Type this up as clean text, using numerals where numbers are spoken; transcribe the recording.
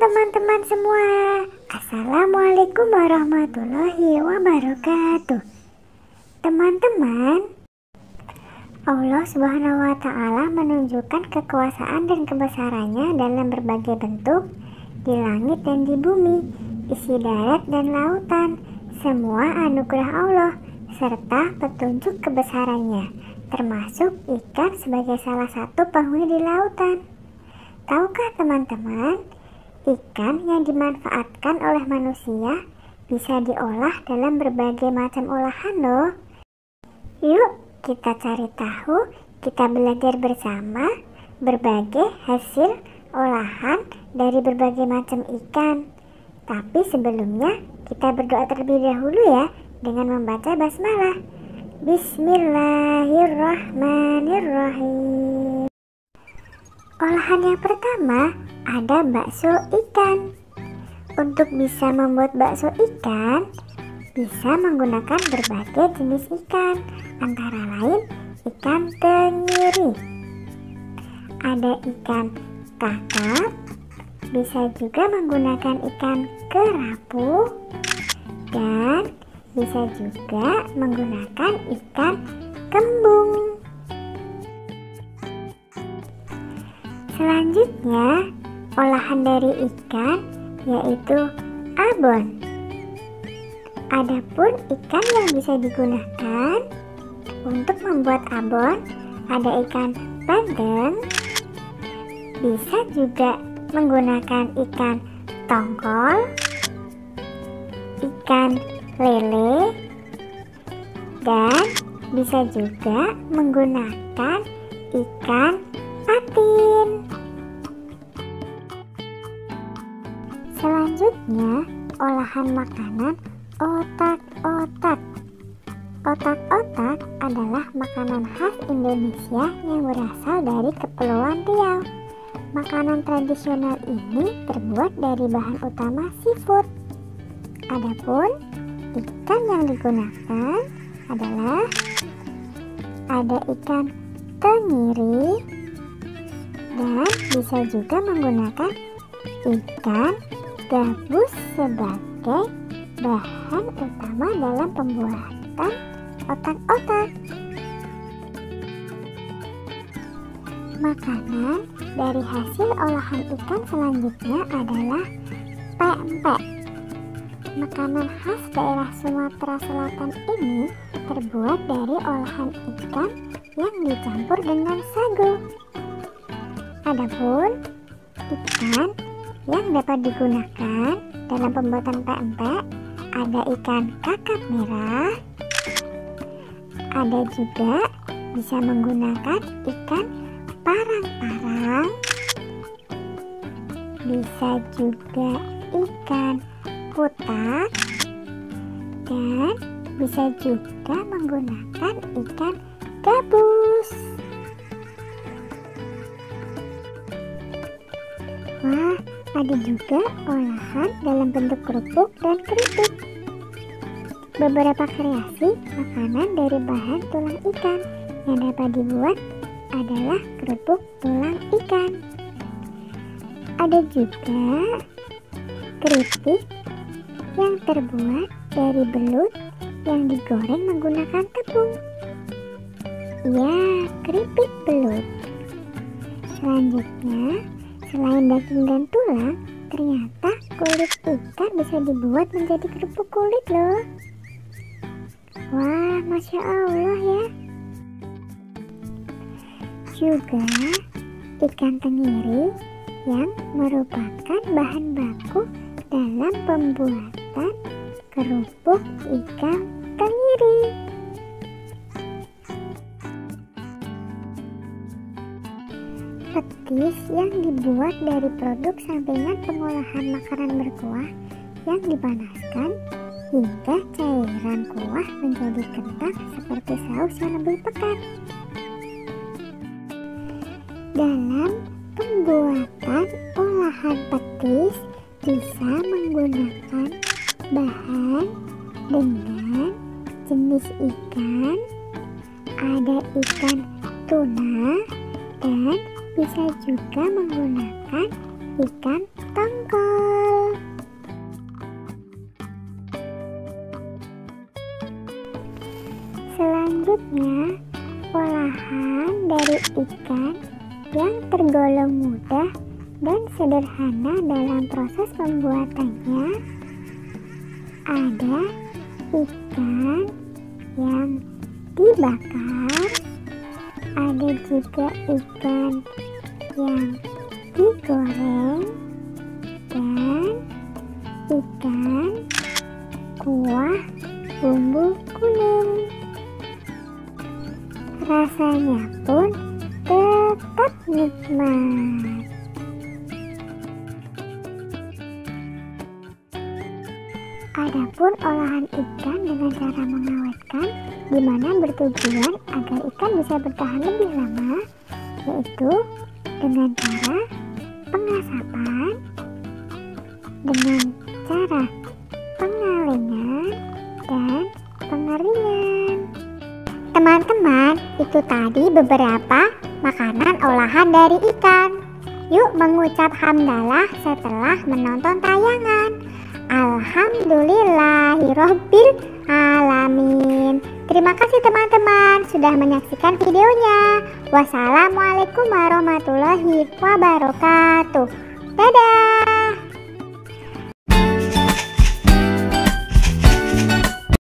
teman-teman semua, Assalamualaikum warahmatullahi wabarakatuh. Teman-teman, Allah Subhanahu wa Ta'ala menunjukkan kekuasaan dan kebesarannya dalam berbagai bentuk di langit dan di bumi, isi darat dan lautan. Semua anugerah Allah serta petunjuk kebesarannya, termasuk ikan sebagai salah satu penghuni di lautan. Tahukah teman-teman, ikan yang dimanfaatkan oleh manusia bisa diolah dalam berbagai macam olahan loh. Yuk kita cari tahu, kita belajar bersama berbagai hasil olahan dari berbagai macam ikan. Tapi sebelumnya kita berdoa terlebih dahulu ya dengan membaca basmalah. Bismillahirrahmanirrahim. Olahan yang pertama ada bakso ikan. Untuk bisa membuat bakso ikan, bisa menggunakan berbagai jenis ikan, antara lain ikan tenggiri. Ada ikan kakap, bisa juga menggunakan ikan kerapu, dan bisa juga menggunakan ikan kembung. Selanjutnya, olahan dari ikan yaitu abon. Adapun ikan yang bisa digunakan untuk membuat abon ada ikan bandeng, bisa juga menggunakan ikan tongkol, ikan lele, dan bisa juga menggunakan ikan patin. Selanjutnya, olahan makanan otak-otak. Otak-otak adalah makanan khas Indonesia yang berasal dari Kepulauan Riau. Makanan tradisional ini terbuat dari bahan utama seafood. Adapun ikan yang digunakan adalah ada ikan tenggiri, dan bisa juga menggunakan ikan gabus sebagai bahan utama dalam pembuatan otak-otak. Makanan dari hasil olahan ikan selanjutnya adalah pempek. Makanan khas daerah Sumatera Selatan ini terbuat dari olahan ikan yang dicampur dengan sagu. Adapun ikan yang dapat digunakan dalam pembuatan pempek ada ikan kakap merah, ada juga bisa menggunakan ikan parang-parang, bisa juga ikan kutak, dan bisa juga menggunakan ikan gabus. Wah, ada juga olahan dalam bentuk kerupuk dan keripik. Beberapa kreasi makanan dari bahan tulang ikan yang dapat dibuat adalah kerupuk tulang ikan. Ada juga keripik yang terbuat dari belut yang digoreng menggunakan tepung. Ya, keripik belut. Selanjutnya, selain daging dan tulang, ternyata kulit ikan bisa dibuat menjadi kerupuk kulit loh. Wah, Masya Allah ya. Juga ikan tenggiri yang merupakan bahan baku dalam pembuatan kerupuk ikan tenggiri. Petis yang dibuat dari produk sampingan pengolahan makanan berkuah yang dipanaskan hingga cairan kuah menjadi kental seperti saus yang lebih pekat. Dalam pembuatan olahan petis bisa menggunakan bahan dengan jenis ikan, ada ikan tuna, dan bisa juga menggunakan ikan tongkol. Selanjutnya, olahan dari ikan yang tergolong mudah dan sederhana dalam proses pembuatannya ada ikan yang dibakar, ada juga ikan yang digoreng, dan ikan kuah bumbu kuning. Rasanya pun tetap nikmat. Adapun olahan ikan dengan cara mengawetkan, di mana bertujuan agar ikan bisa bertahan lebih lama, yaitu dengan cara pengasapan, dengan cara pengalengan, dan pengeringan. Teman-teman, itu tadi beberapa makanan olahan dari ikan. Yuk mengucap hamdalah setelah menonton tayangan. Alhamdulillahirobbil alamin. Terima kasih teman-teman sudah menyaksikan videonya. Wassalamualaikum warahmatullahi wabarakatuh. Dadah.